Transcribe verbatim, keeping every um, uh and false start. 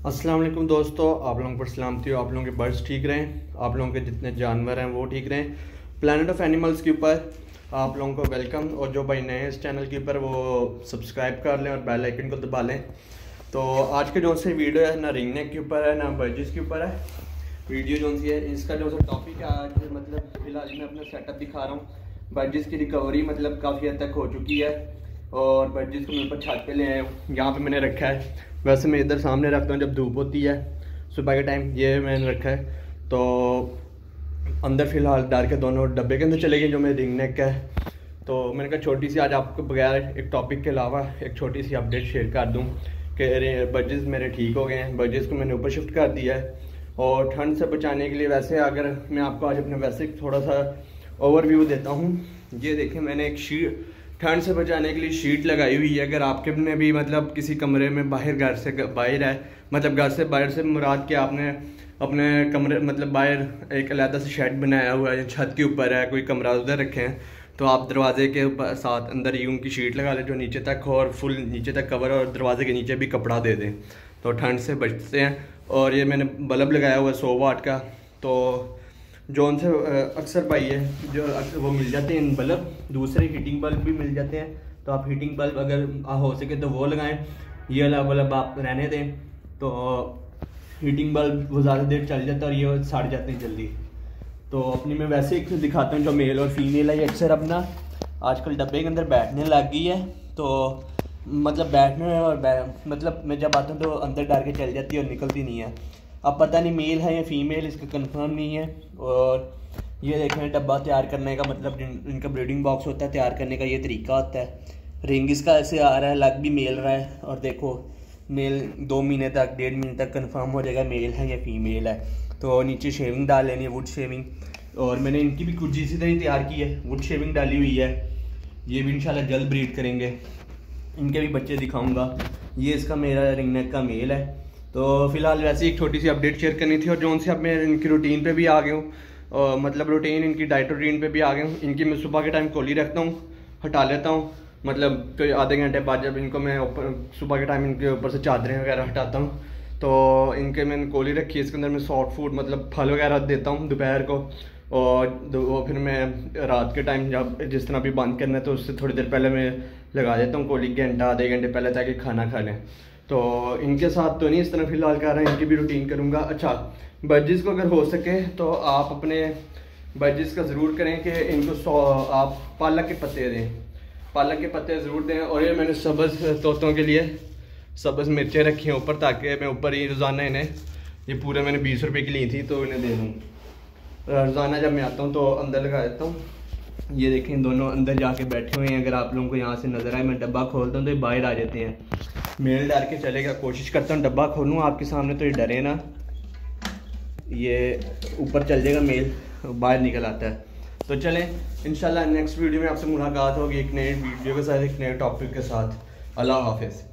अस्सलाम वालेकुम दोस्तों, आप लोगों पर सलामती हो। आप लोगों के बर्ड्स ठीक रहें, आप लोगों के जितने जानवर हैं वो ठीक रहें। प्लानट ऑफ एनिमल्स के ऊपर आप लोगों को वेलकम। और जो भाई नए हैं इस चैनल के ऊपर वो सब्सक्राइब कर लें और बेल आइकन को दबा लें। तो आज के जो से वीडियो है ना रिंग नेक के ऊपर है ना बर्ड्स के ऊपर है। वीडियो जो सी है इसका जो सा टॉपिक है आज, मतलब फिलहाल मैं अपना सेटअप दिखा रहा हूँ। बर्ड्स की रिकवरी मतलब काफ़ी हद तक हो चुकी है और बर्ड्स को मैं ऊपर छत पे ले आया हूँ। यहाँ पे मैंने रखा है, वैसे मैं इधर सामने रखता हूँ जब धूप होती है सुबह के टाइम। ये मैंने रखा है तो अंदर फ़िलहाल डाल के दोनों डब्बे के अंदर चले गए जो मेरे रिंग नेक का है। तो मैंने कहा छोटी सी आज आपको बगैर एक टॉपिक के अलावा एक छोटी सी अपडेट शेयर कर दूँ कि बर्ड्स मेरे ठीक हो गए हैं। बर्ड्स को मैंने ऊपर शिफ्ट कर दिया है और ठंड से बचाने के लिए वैसे अगर मैं आपको आज अपने वैसे थोड़ा सा ओवरव्यू देता हूँ। ये देखें, मैंने एक शीट ठंड से बचाने के लिए शीट लगाई हुई है। अगर आपके में भी मतलब किसी कमरे में बाहर घर से बाहर है, मतलब घर से बाहर से मुराद के आपने अपने कमरे मतलब बाहर एक अलग से शेड बनाया हुआ है, छत के ऊपर है, कोई कमरा उधर रखे हैं, तो आप दरवाजे के साथ अंदर यूं की शीट लगा लें जो नीचे तक हो और फुल नीचे तक कवर और दरवाजे के नीचे भी कपड़ा दे दें तो ठंड से बचते हैं। और ये मैंने बल्ब लगाया हुआ है सौ वाट का, तो जो उनसे अक्सर पाई है जो अक्सर वो मिल जाते हैं बल्ब, दूसरे हीटिंग बल्ब भी मिल जाते हैं। तो आप हीटिंग बल्ब अगर हो सके तो वो लगाएं, ये वाला बल्ब आप रहने दें। तो हीटिंग बल्ब वो ज़्यादा देर चल जाता है और ये सड़ जाते हैं जल्दी। तो अपनी मैं वैसे एक दिखाता हूँ जो मेल और फीमेल है। ये अक्सर अपना आजकल डब्बे के अंदर बैठने लग गई है, तो मतलब बैठने और बै, मतलब मैं जब आता हूँ तो अंदर डाल के चल जाती है और निकलती नहीं है। अब पता नहीं मेल है या फीमेल, इसका कंफर्म नहीं है। और ये देखें डब्बा तैयार करने का मतलब इनका ब्रीडिंग बॉक्स होता है, तैयार करने का ये तरीका होता है। रिंग इसका ऐसे आ रहा है, लग भी मेल रहा है। और देखो मेल दो महीने तक डेढ़ महीने तक कंफर्म हो जाएगा मेल है या फीमेल है। तो नीचे शेविंग डाल लेनी है, वुड शेविंग। और मैंने इनकी भी कुछ इसी तरह तैयार की है, वुड शेविंग डाली हुई है। ये भी इंशाल्लाह जल्द ब्रीड करेंगे, इनके भी बच्चे दिखाऊँगा। ये इसका मेरा रिंग नेक का मेल है। तो फिलहाल वैसे एक छोटी सी अपडेट शेयर करनी थी। और जो उनसे अब मैं इनकी रूटीन पे भी आ गया हूँ, मतलब रूटीन इनकी डाइट रूटीन पे भी आ गया हूँ। इनकी मैं सुबह के टाइम कोली रखता हूँ, हटा लेता हूँ, मतलब कोई आधे घंटे बाद जब इनको मैं ऊपर सुबह के टाइम इनके ऊपर से चादरें वगैरह हटाता हूँ तो इनके मैंने कोली रखी है। इसके अंदर मैं सॉफ्ट फूड मतलब फल वगैरह देता हूँ दोपहर को। और वो फिर मैं रात के टाइम जब जिस तरह भी बंद करना है तो उससे थोड़ी देर पहले मैं लगा देता हूँ कोली, घंटा आधे घंटे पहले, ताकि खाना खा लें। तो इनके साथ तो नहीं इस तरह फ़िलहाल कर रहे हैं, इनकी भी रूटीन करूँगा। अच्छा, बर्ड्स को अगर हो सके तो आप अपने बर्ड्स का ज़रूर करें कि इनको सौ आप पालक के पत्ते दें, पालक के पत्ते ज़रूर दें। और ये मैंने सब्ज़ तोतों के लिए सब्ज़ मिर्चें रखी हैं ऊपर, ताकि मैं ऊपर ही रोज़ाना इन्हें, ये पूरे मैंने बीस रुपये की ली थी तो इन्हें दे दूँ। रोज़ाना जब मैं आता हूँ तो अंदर लगा देता हूँ। ये देखें दोनों अंदर जाके बैठे हुए हैं। अगर आप लोगों को यहाँ से नज़र आए, मैं डब्बा खोलता हूँ तो ये बाहर आ जाते हैं। मेल डाल के चलेगा, कोशिश करता हूँ डब्बा खोलूँ आपके सामने तो ये डरे ना, ये ऊपर चल जाएगा मेल, बाहर निकल आता है। तो चलें इंशाल्लाह नेक्स्ट वीडियो में आपसे मुलाकात होगी एक नए वीडियो के साथ, एक नए टॉपिक के साथ। अल्लाह हाफिज़।